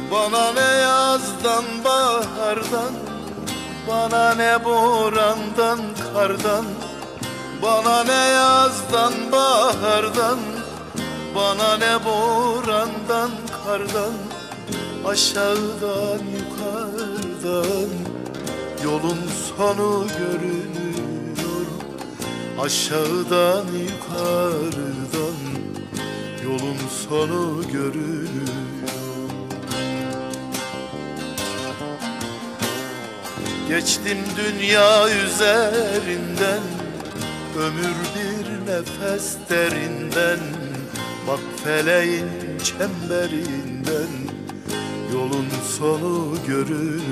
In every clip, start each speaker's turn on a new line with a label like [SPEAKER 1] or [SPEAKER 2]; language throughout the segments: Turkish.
[SPEAKER 1] Bana ne yazdan bahardan, bana ne borandan kardan, bana ne yazdan bahardan, bana ne borandan kardan, aşağıdan yukarıdan yolun sonu görünüyor. Aşağıdan yukarıdan yolun sonu görünüyor. Geçtim dünya üzerinden, ömür bir nefes derinden. Bak feleğin çemberinden yolun sonu görünüyor.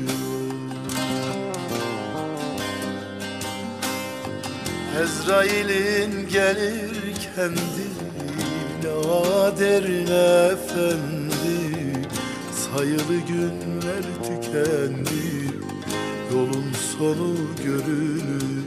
[SPEAKER 1] Ezrail'in gelir kendine aderin efendi, sayılı günler tükendi, yolun sonu görünüyor.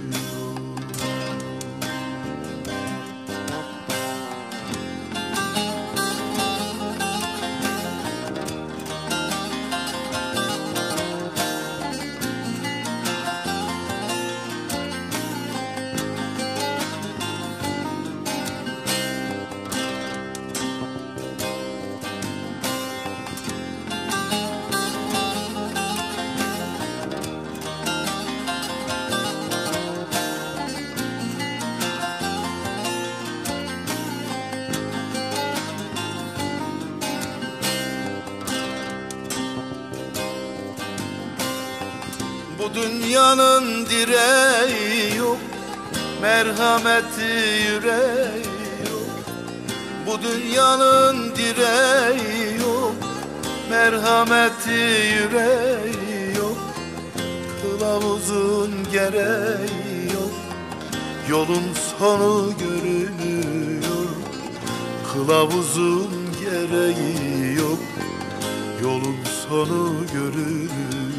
[SPEAKER 1] Bu dünyanın direği yok, merhameti yüreği yok. Bu dünyanın direği yok, merhameti yüreği yok. Kılavuzun gereği yok, yolun sonu görünüyor. Kılavuzun gereği yok, yolun sonu görünüyor.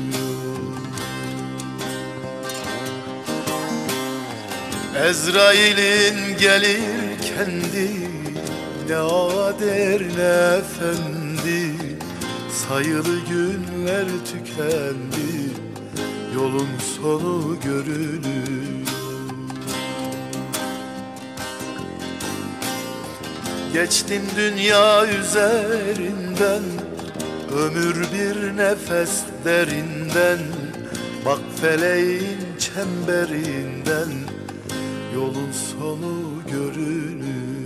[SPEAKER 1] Ezrail'in gelir kendine ader ne efendi, sayılı günler tükendi, yolun sonu görünüyor. Geçtim dünya üzerinden, ömür bir nefes derinden. Bak feleğin çemberinden yolun sonu görünür.